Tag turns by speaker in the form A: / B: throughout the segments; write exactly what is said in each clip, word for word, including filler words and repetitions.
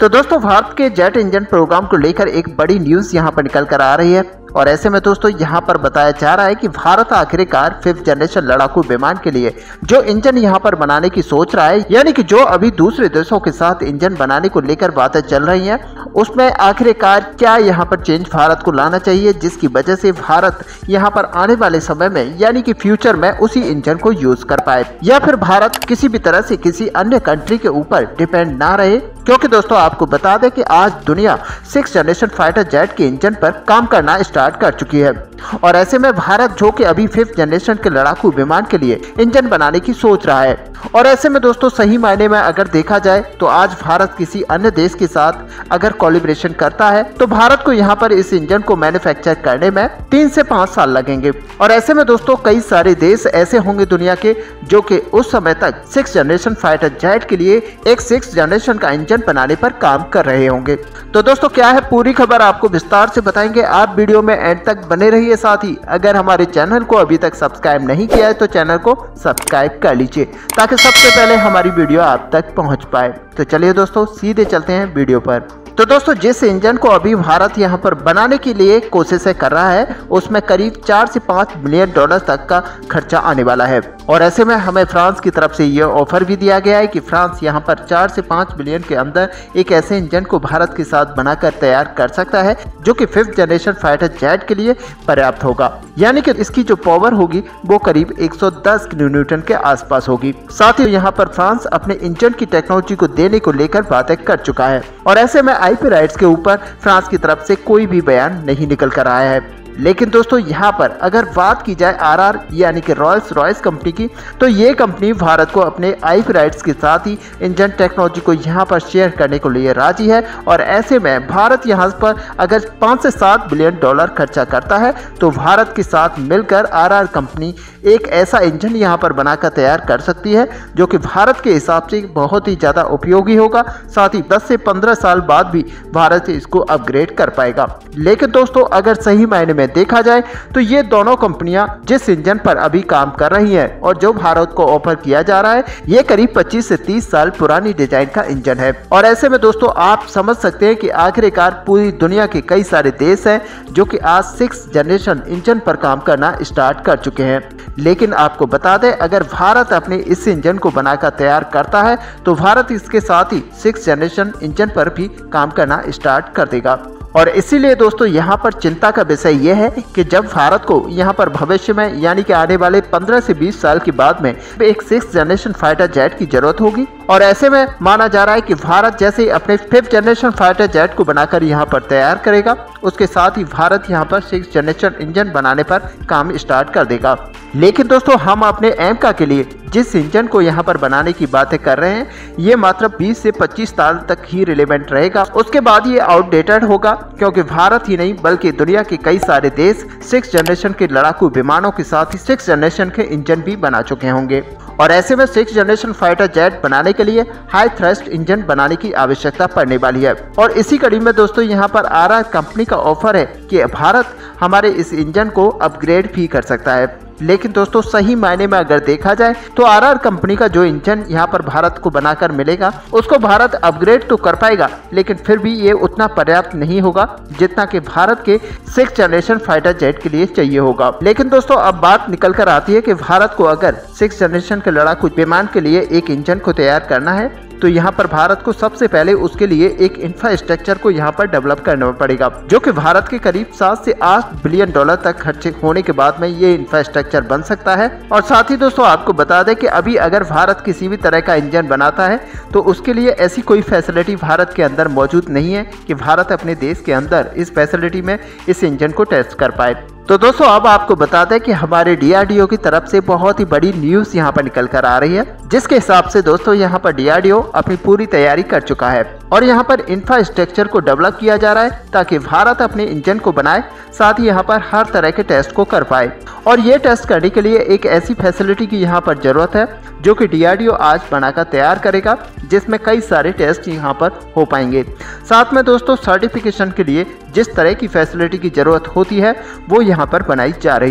A: तो दोस्तों भारत के जेट इंजन प्रोग्राम को लेकर एक बड़ी न्यूज यहां पर निकल कर आ रही है और ऐसे में दोस्तों यहां पर बताया जा रहा है कि भारत आखिरकार फिफ्थ जनरेशन लड़ाकू विमान के लिए जो इंजन यहां पर बनाने की सोच रहा है, यानी कि जो अभी दूसरे देशों के साथ इंजन बनाने को लेकर बातें चल रही हैं, उसमें आखिरकार क्या यहां पर चेंज भारत को लाना चाहिए जिसकी वजह से भारत यहां पर आने वाले समय में यानी कि फ्यूचर में उसी इंजन को यूज कर पाए, या फिर भारत किसी भी तरह से किसी अन्य कंट्री के ऊपर डिपेंड ना रहे। क्योंकि दोस्तों आपको बता दें कि आज दुनिया सिक्स जनरेशन फाइटर जेट के इंजन पर काम करना स्टार्ट कर चुकी है और ऐसे में भारत जो कि अभी फिफ्थ जनरेशन के लड़ाकू विमान के लिए इंजन बनाने की सोच रहा है और ऐसे में दोस्तों सही मायने में अगर देखा जाए तो आज भारत किसी अन्य देश के साथ अगर कोलैबोरेशन करता है तो भारत को यहाँ पर इस इंजन को मैन्युफैक्चर करने में तीन से पाँच साल लगेंगे और ऐसे में दोस्तों कई सारे देश ऐसे होंगे दुनिया के जो कि उस समय तक सिक्स जनरेशन फाइटर जेट के लिए एक सिक्स जनरेशन का इंजन बनाने पर काम कर रहे होंगे। तो दोस्तों क्या है पूरी खबर आपको विस्तार से बताएंगे, आप वीडियो में एंड तक बने रहिए। साथ ही अगर हमारे चैनल को अभी तक सब्सक्राइब नहीं किया है तो चैनल को सब्सक्राइब कर लीजिए ताकि सबसे पहले हमारी वीडियो आप तक पहुंच पाए। तो चलिए दोस्तों सीधे चलते हैं वीडियो पर। तो दोस्तों जिस इंजन को अभी भारत यहां पर बनाने के लिए कोशिशें कर रहा है उसमें करीब चार से पाँच बिलियन डॉलर तक का खर्चा आने वाला है और ऐसे में हमें फ्रांस की तरफ से यह ऑफर भी दिया गया है कि फ्रांस यहां पर चार से पाँच बिलियन के अंदर एक ऐसे इंजन को भारत के साथ बनाकर तैयार कर सकता है जो कि फिफ्थ जनरेशन फाइटर जेट के लिए पर्याप्त होगा, यानी कि इसकी जो पावर होगी वो करीब एक सौ दस किलो न्यूटन के आसपास होगी। साथ ही यहाँ पर फ्रांस अपने इंजन की टेक्नोलॉजी को देने को लेकर बातें कर चुका है और ऐसे में आईपी राइट्स के ऊपर फ्रांस की तरफ से कोई भी बयान नहीं निकल कर आया है। लेकिन दोस्तों यहाँ पर अगर बात की जाए आरआर यानी कि रॉयल्स रॉयस कंपनी की, तो ये कंपनी भारत को अपने आईपी राइट्स के साथ ही इंजन टेक्नोलॉजी को यहाँ पर शेयर करने को लिए राजी है और ऐसे में भारत यहाँ पर अगर पाँच से सात बिलियन डॉलर खर्चा करता है तो भारत के साथ मिलकर आरआर कंपनी एक ऐसा इंजन यहाँ पर बनाकर तैयार कर सकती है जो कि भारत के हिसाब से बहुत ही ज़्यादा उपयोगी होगा। साथ ही दस से पंद्रह साल बाद भी भारत इसको अपग्रेड कर पाएगा। लेकिन दोस्तों अगर सही मायने में देखा जाए तो ये दोनों कंपनियां जिस इंजन पर अभी काम कर रही हैं और जो भारत को ऑफर किया जा रहा है ये करीब पच्चीस से तीस साल पुरानी डिजाइन का इंजन है और ऐसे में दोस्तों आप समझ सकते हैं कि आखिरकार पूरी दुनिया के कई सारे देश हैं जो कि आज सिक्स जनरेशन इंजन पर काम करना स्टार्ट कर चुके हैं। लेकिन आपको बता दें अगर भारत अपने इस इंजन को बनाकर तैयार करता है तो भारत इसके साथ ही सिक्स जनरेशन इंजन पर भी काम करना स्टार्ट कर देगा और इसीलिए दोस्तों यहाँ पर चिंता का विषय यह है कि जब भारत को यहाँ पर भविष्य में यानी कि आने वाले पंद्रह से बीस साल के बाद में एक सिक्स जनरेशन फाइटर जेट की जरूरत होगी और ऐसे में माना जा रहा है कि भारत जैसे अपने फिफ्थ जनरेशन फाइटर जेट को बनाकर यहाँ पर तैयार करेगा उसके साथ ही भारत यहाँ पर सिक्स जनरेशन इंजन बनाने पर काम स्टार्ट कर देगा। लेकिन दोस्तों हम अपने एमका के लिए जिस इंजन को यहाँ पर बनाने की बातें कर रहे हैं ये मात्र बीस से पच्चीस साल तक ही रिलेवेंट रहेगा, उसके बाद ये आउटडेटेड होगा क्योंकि भारत ही नहीं बल्कि दुनिया के कई सारे देश सिक्स जनरेशन के लड़ाकू विमानों के साथ ही सिक्स जनरेशन के इंजन भी बना चुके होंगे और ऐसे में सिक्स जनरेशन फाइटर जेट बनाने के लिए हाई थ्रस्ट इंजन बनाने की आवश्यकता पड़ने वाली है और इसी कड़ी में दोस्तों यहाँ पर आरआर कंपनी का ऑफर है कि भारत हमारे इस इंजन को अपग्रेड भी कर सकता है। लेकिन दोस्तों सही मायने में अगर देखा जाए तो आरआर कंपनी का जो इंजन यहाँ पर भारत को बनाकर मिलेगा उसको भारत अपग्रेड तो कर पाएगा लेकिन फिर भी ये उतना पर्याप्त नहीं होगा जितना कि भारत के सिक्स जनरेशन फाइटर जेट के लिए चाहिए होगा। लेकिन दोस्तों अब बात निकल कर आती है कि भारत को अगर सिक्स जनरेशन के लड़ाकू विमान के लिए एक इंजन को तैयार करना है तो यहाँ पर भारत को सबसे पहले उसके लिए एक इंफ्रास्ट्रक्चर को यहाँ पर डेवलप करना पड़ेगा जो कि भारत के करीब सात से आठ बिलियन डॉलर तक खर्चे होने के बाद में ये इंफ्रास्ट्रक्चर बन सकता है। और साथ ही दोस्तों आपको बता दें कि अभी अगर भारत किसी भी तरह का इंजन बनाता है तो उसके लिए ऐसी कोई फैसिलिटी भारत के अंदर मौजूद नहीं है कि भारत अपने देश के अंदर इस फैसिलिटी में इस इंजन को टेस्ट कर पाए। तो दोस्तों अब आपको बता दें कि हमारे डीआरडीओ की तरफ से बहुत ही बड़ी न्यूज़ यहाँ पर निकल कर आ रही है जिसके हिसाब से दोस्तों यहाँ पर डीआरडीओ अपनी पूरी तैयारी कर चुका है और यहाँ पर इंफ्रास्ट्रक्चर को डेवलप किया जा रहा है ताकि भारत अपने इंजन को बनाए, साथ ही यहाँ पर हर तरह के टेस्ट को कर पाए और ये टेस्ट करने के लिए एक ऐसी फैसिलिटी की यहाँ पर जरूरत है जो कि डीआरडीओ आज बनाकर तैयार करेगा जिसमें कई सारे टेस्ट यहाँ पर हो पाएंगे। साथ में दोस्तों सर्टिफिकेशन के लिए जिस तरह की फैसिलिटी की जरूरत होती है वो यहाँ पर बनाई जा रही है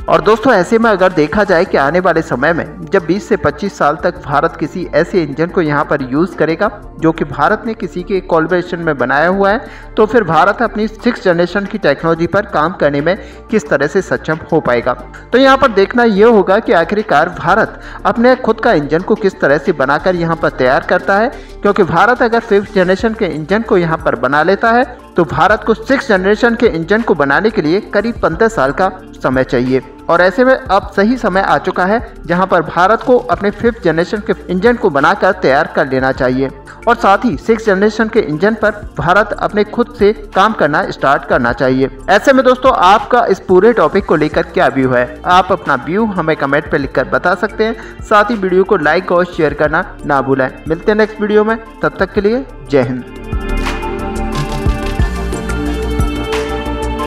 A: और दोस्तों ऐसे में अगर देखा जाए कि आने वाले समय में जब बीस से पच्चीस साल तक भारत किसी ऐसे इंजन को यहाँ पर यूज़ करेगा जो कि भारत ने किसी के कोलैबोरेशन में बनाया हुआ है, तो फिर भारत अपनी सिक्स जनरेशन की टेक्नोलॉजी पर काम करने में किस तरह से सक्षम हो पाएगा। तो यहाँ पर देखना यह होगा कि आखिरकार भारत अपने खुद का इंजन को किस तरह से बनाकर यहाँ पर तैयार करता है, क्योंकि भारत अगर फिफ्थ जनरेशन के इंजन को यहाँ पर बना लेता है तो भारत को सिक्स जनरेशन के इंजन को बनाने के लिए करीब पंद्रह साल का समय चाहिए। और ऐसे में अब सही समय आ चुका है जहां पर भारत को अपने फिफ्थ जनरेशन के इंजन को बनाकर तैयार कर लेना चाहिए और साथ ही सिक्स जनरेशन के इंजन पर भारत अपने खुद से काम करना स्टार्ट करना चाहिए। ऐसे में दोस्तों आपका इस पूरे टॉपिक को लेकर क्या व्यू है, आप अपना व्यू हमें कमेंट पे लिखकर बता सकते हैं। साथ ही वीडियो को लाइक और शेयर करना ना भूलें। मिलते हैं नेक्स्ट वीडियो में, तब तक के लिए जय हिंद।